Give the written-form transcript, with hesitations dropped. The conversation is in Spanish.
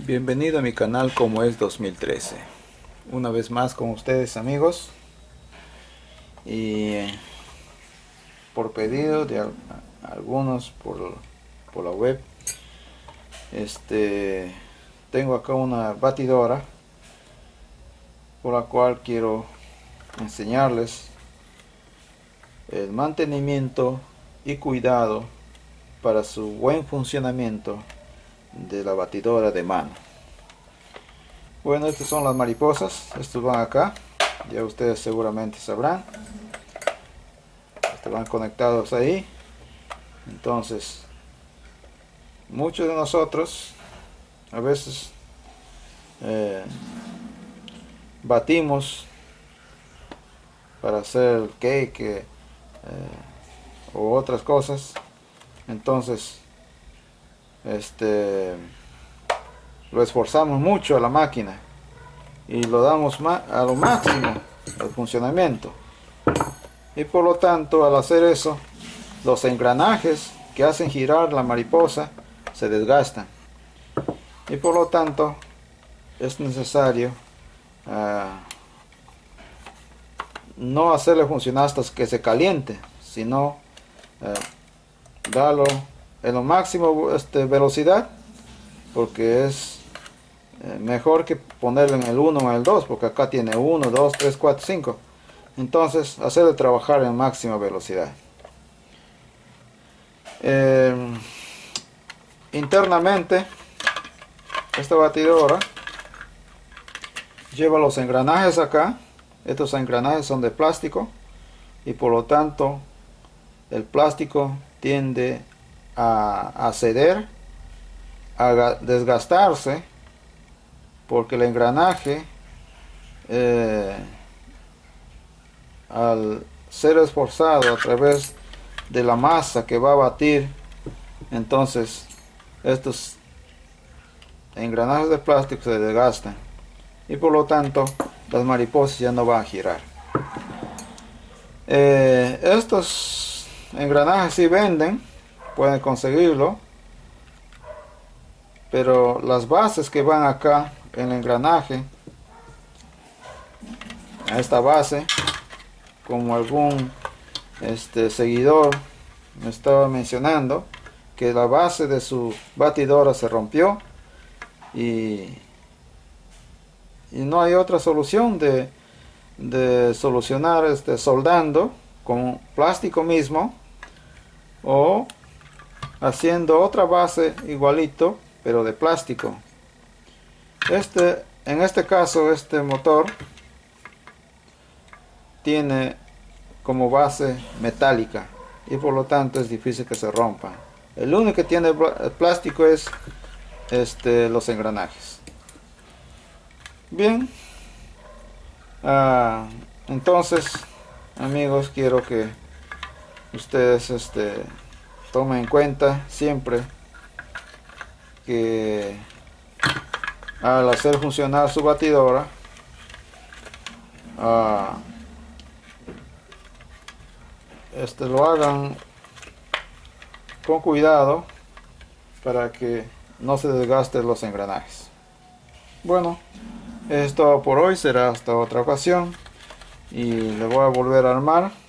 Bienvenido a mi canal Como es 2013. Una vez más con ustedes, amigos, y por pedido de algunos por la web, tengo acá una batidora por la cual quiero enseñarles el mantenimiento y cuidado para su buen funcionamiento de la batidora de mano. Bueno, estas son las mariposas, estos van acá, ya ustedes seguramente sabrán, van conectados ahí. Entonces muchos de nosotros a veces batimos para hacer el cake o otras cosas. Entonces lo esforzamos mucho a la máquina y lo damos a lo máximo al funcionamiento, y por lo tanto, al hacer eso, los engranajes que hacen girar la mariposa se desgastan, y por lo tanto es necesario no hacerle funcionar hasta que se caliente, sino darlo en lo máximo velocidad, porque es mejor que ponerlo en el 1 o en el 2, porque acá tiene 1, 2, 3, 4, 5. Entonces hacerle trabajar en máxima velocidad. Internamente esta batidora lleva los engranajes acá. Estos engranajes son de plástico y por lo tanto el plástico tiende a ceder, a desgastarse, porque el engranaje al ser esforzado a través de la masa que va a batir, entonces estos engranajes de plástico se desgastan y por lo tanto las mariposas ya no van a girar. Estos engranajes sí venden, pueden conseguirlo, pero las bases que van acá en el engranaje, a esta base, como algún seguidor me estaba mencionando, que la base de su batidora se rompió y no hay otra solución de solucionar soldando con plástico mismo o haciendo otra base igualito pero de plástico. En este caso este motor tiene como base metálica y por lo tanto es difícil que se rompa. El único que tiene plástico es los engranajes. Bien, entonces, amigos, quiero que ustedes tomen en cuenta siempre que al hacer funcionar su batidora, lo hagan con cuidado para que no se desgasten los engranajes. Bueno, es todo por hoy, será hasta otra ocasión y le voy a volver a armar